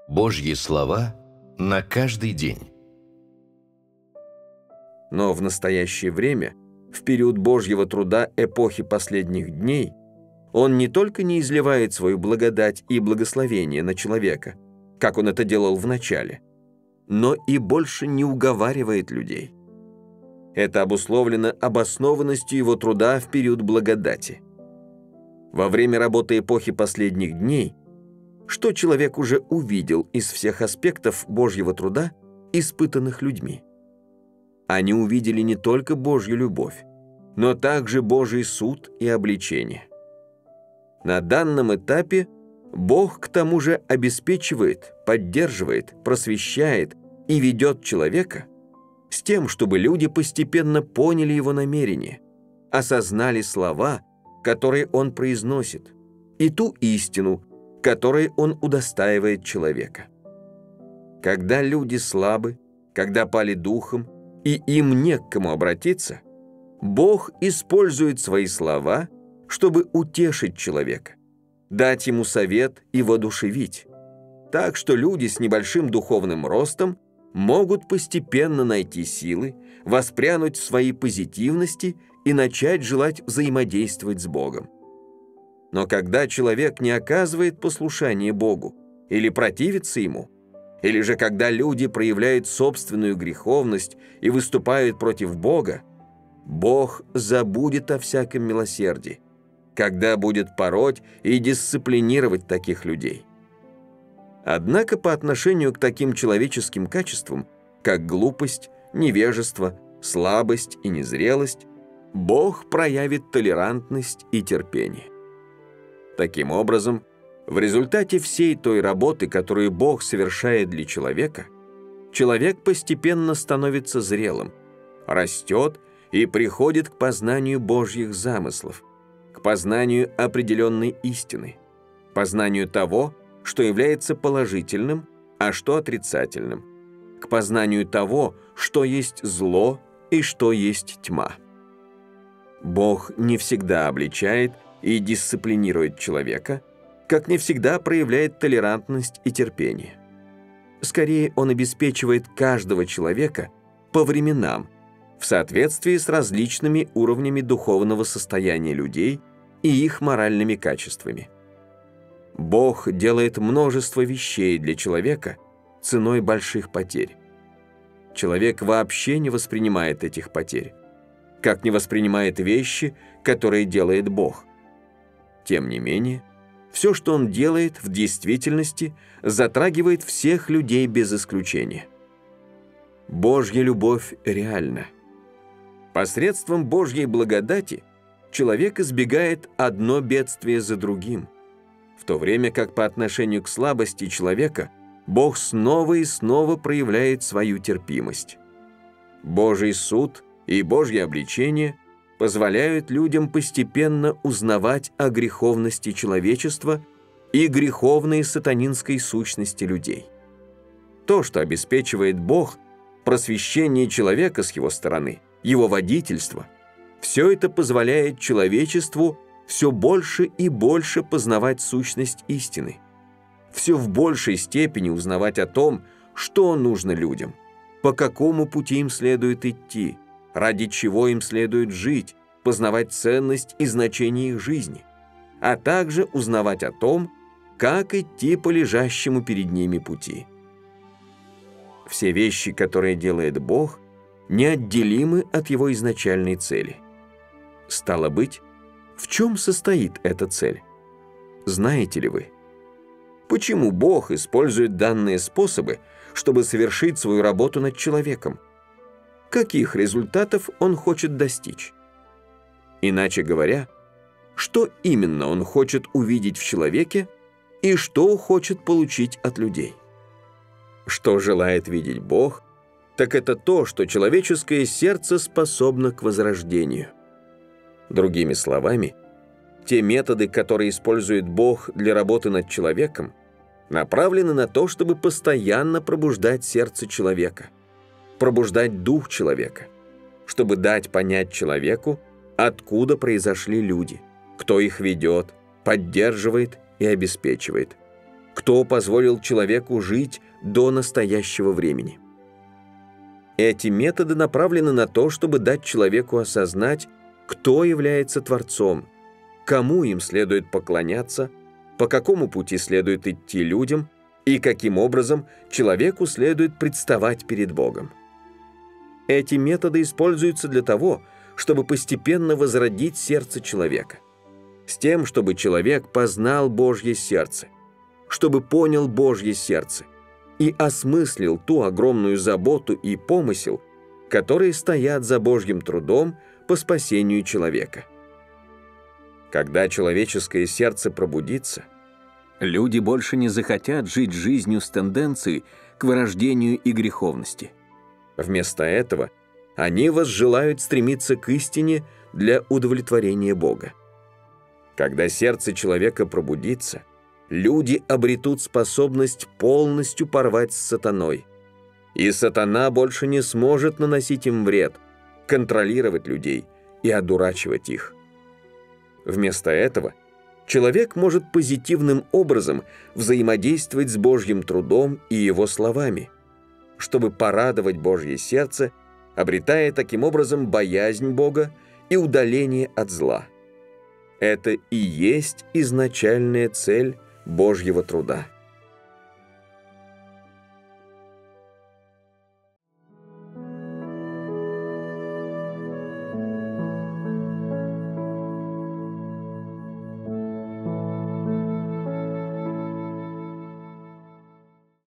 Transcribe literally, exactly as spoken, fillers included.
Божьи слова на каждый день. Но в настоящее время, в период Божьего труда эпохи последних дней, Он не только не изливает свою благодать и благословение на человека, как Он это делал в начале, но и больше не уговаривает людей. Это обусловлено обоснованностью Его труда в период благодати. Во время работы эпохи последних дней, что человек уже увидел из всех аспектов Божьего труда, испытанных людьми? Они увидели не только Божью любовь, но также Божий суд и обличение. На данном этапе Бог к тому же обеспечивает, поддерживает, просвещает и ведет человека с тем, чтобы люди постепенно поняли его намерение, осознали слова, которые он произносит, и ту истину, которой он удостаивает человека. Когда люди слабы, когда пали духом, и им не к кому обратиться, Бог использует свои слова, чтобы утешить человека, дать ему совет и воодушевить, так что люди с небольшим духовным ростом могут постепенно найти силы, воспрянуть в своей позитивности и начать желать взаимодействовать с Богом. Но когда человек не оказывает послушания Богу или противится Ему, или же когда люди проявляют собственную греховность и выступают против Бога, Бог забудет о всяком милосердии, когда будет пороть и дисциплинировать таких людей. Однако по отношению к таким человеческим качествам, как глупость, невежество, слабость и незрелость, Бог проявит толерантность и терпение. Таким образом, в результате всей той работы, которую Бог совершает для человека, человек постепенно становится зрелым, растет и приходит к познанию Божьих замыслов, к познанию определенной истины, познанию того, что является положительным, а что отрицательным, к познанию того, что есть зло и что есть тьма. Бог не всегда обличает и дисциплинирует человека, как не всегда проявляет толерантность и терпение. Скорее, Он обеспечивает каждого человека по временам, в соответствии с различными уровнями духовного состояния людей и их моральными качествами. Бог делает множество вещей для человека ценой больших потерь. Человек вообще не воспринимает этих потерь, как не воспринимает вещи, которые делает Бог. Тем не менее, все, что Он делает, в действительности затрагивает всех людей без исключения. Божья любовь реальна. Посредством Божьей благодати человек избегает одно бедствие за другим, в то время как по отношению к слабости человека Бог снова и снова проявляет свою терпимость. Божий суд и Божье обличение позволяют людям постепенно узнавать о греховности человечества и греховной сатанинской сущности людей. То, что обеспечивает Бог, просвещение человека с его стороны, его водительство, все это позволяет человечеству все больше и больше познавать сущность истины, все в большей степени узнавать о том, что нужно людям, по какому пути им следует идти, ради чего им следует жить, познавать ценность и значение их жизни, а также узнавать о том, как идти по лежащему перед ними пути. Все вещи, которые делает Бог, неотделимы от Его изначальной цели. Стало быть, в чем состоит эта цель? Знаете ли вы? Почему Бог использует данные способы, чтобы совершить свою работу над человеком? Каких результатов Он хочет достичь? Иначе говоря, что именно Он хочет увидеть в человеке и что хочет получить от людей? Что желает видеть Бог, так это то, что человеческое сердце способно к возрождению. Другими словами, те методы, которые использует Бог для работы над человеком, направлены на то, чтобы постоянно пробуждать сердце человека, пробуждать дух человека, чтобы дать понять человеку, откуда произошли люди, кто их ведет, поддерживает и обеспечивает, Кто позволил человеку жить до настоящего времени? Эти методы направлены на то, чтобы дать человеку осознать, кто является Творцом, кому им следует поклоняться, по какому пути следует идти людям и каким образом человеку следует представать перед Богом. Эти методы используются для того, чтобы постепенно возродить сердце человека, с тем, чтобы человек познал Божье сердце, чтобы понял Божье сердце и осмыслил ту огромную заботу и помысел, которые стоят за Божьим трудом по спасению человека. Когда человеческое сердце пробудится, люди больше не захотят жить жизнью с тенденцией к вырождению и греховности. Вместо этого они возжелают стремиться к истине для удовлетворения Бога. Когда сердце человека пробудится, люди обретут способность полностью порвать с сатаной, и сатана больше не сможет наносить им вред, контролировать людей и одурачивать их. Вместо этого человек может позитивным образом взаимодействовать с Божьим трудом и его словами, чтобы порадовать Божье сердце, обретая таким образом боязнь Бога и удаление от зла. Это и есть изначальная цель Божьего труда.